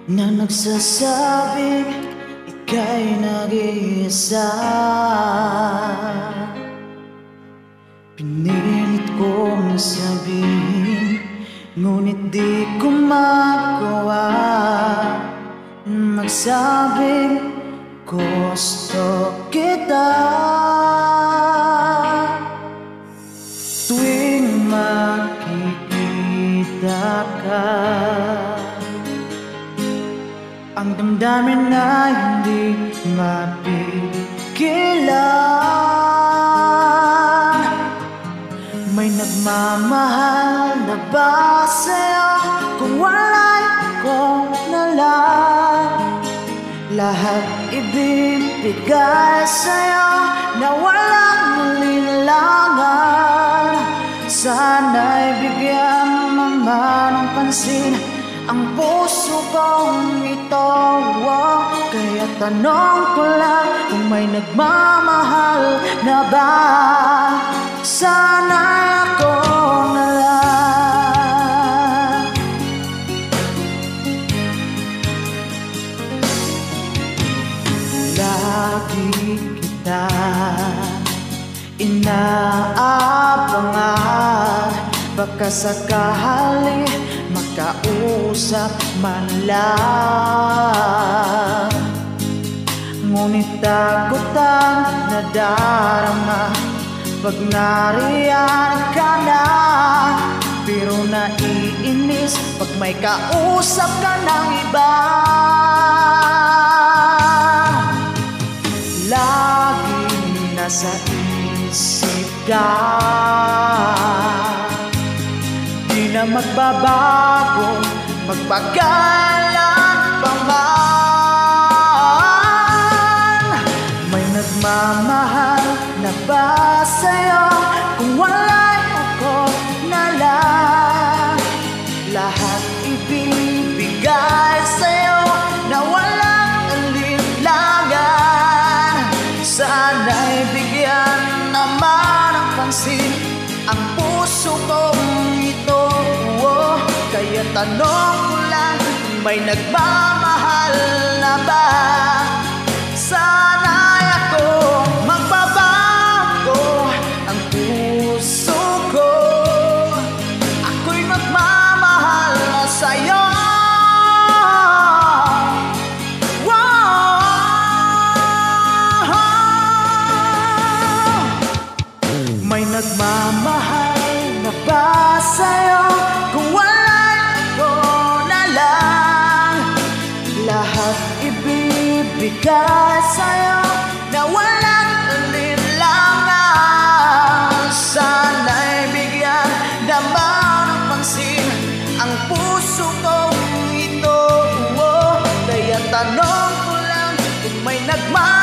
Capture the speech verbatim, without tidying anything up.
na nagsasabing ika'y nag-iisa. Pinilit kong sabihin, ngunit di ko magawa magsabing gusto kita. Tuwing makikita ka, ang damdamin na hindi mapigilan. May nagmamahal na ba sa'yo kung wala'y ko na lang? Lahat ibibigay sa'yo na walang linlangan. Sana'y bigyan naman ng pansin ang puso kong ito. Kaya tanong ko lang kung may nagmamahal na ba. Sana'y ako na lang. Lagi kita inaabangan, baka sakali makausap man lang. Ngunit takot ang nadarama pag nariyan ka na, pero naiinis pag may kausap ka ng iba. Laging nasa isip ka, di na magbabago magpagkailan pa man. May nagmamahal na ba sa'yo kung wala'y ako na lang? Lahat ibibigay sa'yo na walang alinlangan. Sana'y bigyan naman ng pansin ang puso kong ito. Oh, kaya tanong ko lang kung may nagmamahal na ba. Sana'y ako magbabago ang puso ko. Ako'y magmamahal na sa'yo. May nagmamahal na ba sa'yo kung wala'y ako na lang? Lahat ibibigay sa'yo na walang alinlangan. Sana'y bigyan naman ng pansin ang puso kong ito. Oh, kaya tanong ko lang kung may nagmamahal